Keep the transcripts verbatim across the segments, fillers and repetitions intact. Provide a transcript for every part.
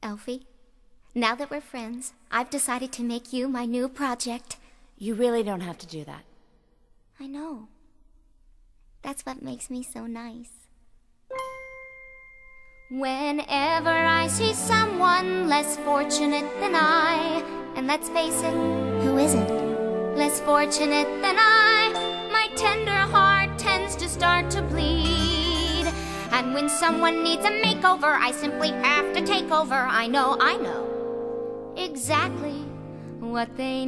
Elfie, now that we're friends, I've decided to make you my new project. You really don't have to do that. I know. That's what makes me so nice. Whenever I see someone less fortunate than I, and let's face it, who isn't less fortunate than I, my tender heart tends to start to bleed. And when someone needs a makeover, I simply have to take over. I know, I know exactly what they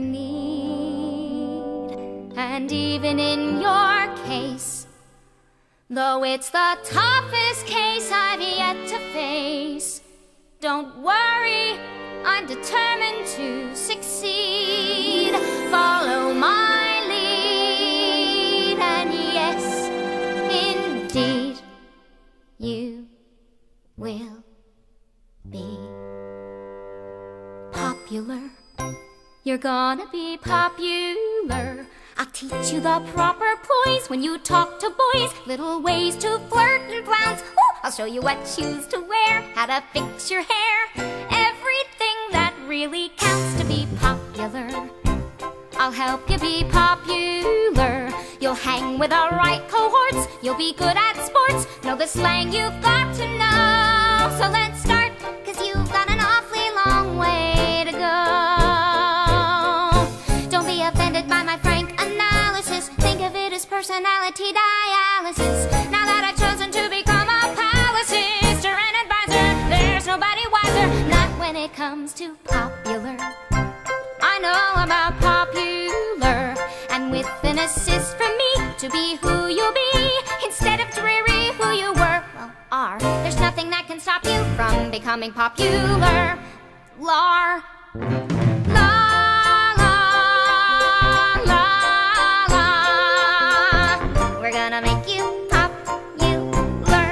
need. And even in your case, though it's the toughest case I've yet to face, don't worry, I'm determined to succeed. Follow my lead, and yes, indeed, you will be popular. You're gonna be popular. I'll teach you the proper poise when you talk to boys, little ways to flirt and flounce. Ooh, I'll show you what shoes to wear, how to fix your hair, everything that really counts to be popular. I'll help you be popular. You'll hang with the right cohorts, you'll be good at sports, know the slang you've got to know. So let's start, cause you've got an awfully long way to go. Don't be offended by my frank analysis, think of it as personality dialysis. Now that I've chosen to become a palace sister and advisor, there's nobody wiser, not when it comes to popular. I know about popular, and with an assist from me to be who you'll be, instead of dreary who you were, well, are. There's nothing that can stop you from becoming popular. Lar. La, la, la, la. We're gonna make you popular.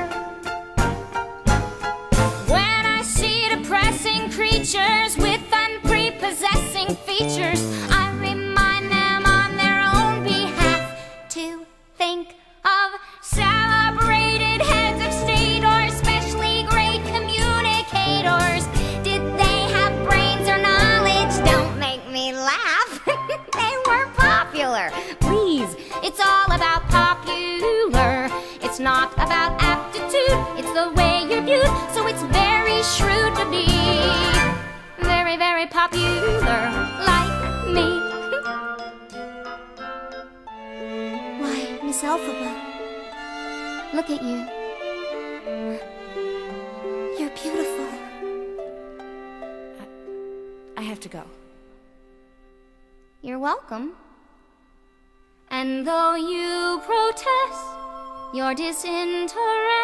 When I see depressing creatures with unprepossessing features, I remind them on their own behalf to think of celebrated heads of state or especially great communicators. Did they have brains or knowledge? Don't make me laugh. They were popular. Please, it's all about popular. It's not about aptitude, it's the way you're viewed. So it's very shrewd to be very, very popular like me. Why, Miss Elphaba, look at you. You're beautiful. I, I have to go. You're welcome. And though you protest your disinterest,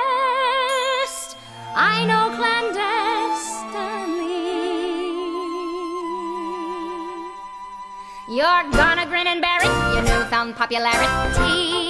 I know clandestinely you're gonna grin and bear it, your newfound popularity.